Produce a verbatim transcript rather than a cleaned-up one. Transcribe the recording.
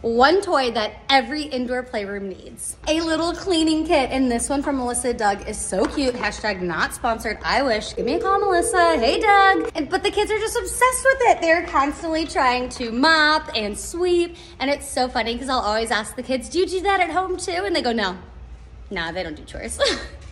one toy that every indoor playroom needs. A little cleaning kit, and this one from Melissa Doug is so cute. Hashtag not sponsored, I wish. Give me a call, Melissa. Hey, Doug. And, but the kids are just obsessed with it. They're constantly trying to mop and sweep, and it's so funny because I'll always ask the kids, do you do that at home too? And they go, no. Nah, they don't do chores.